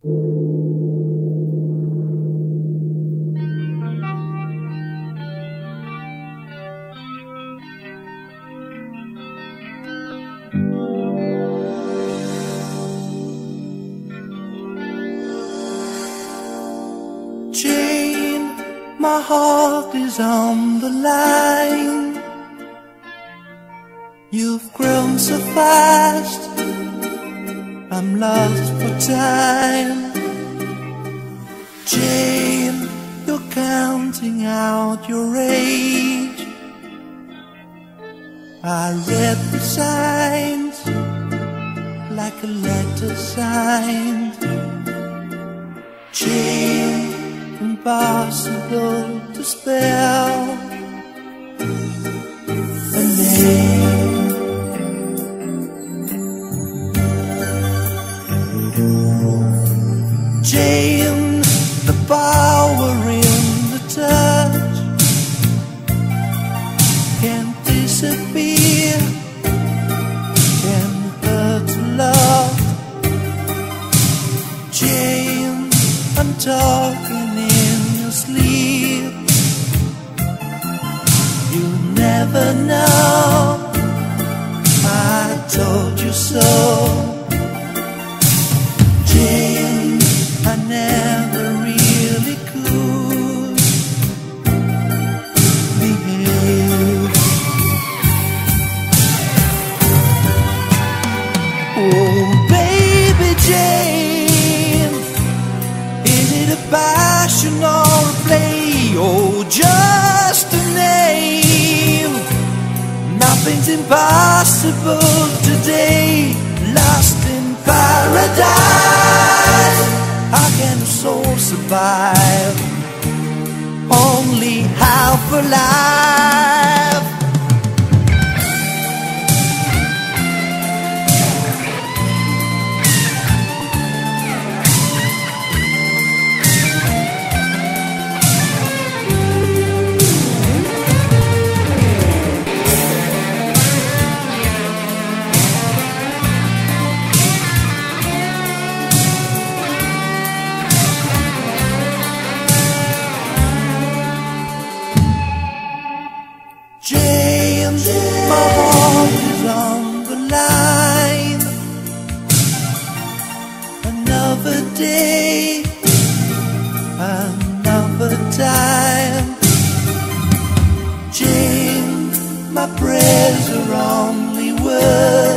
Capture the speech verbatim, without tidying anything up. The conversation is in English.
Jane, my heart is on the line. You've grown so fast, I'm lost for time. Jane, you're counting out your age. I read the signs like a letter signed. Jane, impossible to spell a name. Jane, the power in the touch can't disappear, can hurt to love. Jane, I'm talking in your sleep. You never know, I told you so. Jane, I never really could behave. Oh baby Jane, is it a passion or a play, or just a name? Nothing's impossible today, lost in paradise. How can a soul survive? Only half alive. Jane, my heart is on the line. Another day, another time. Jane, my prayers are only words.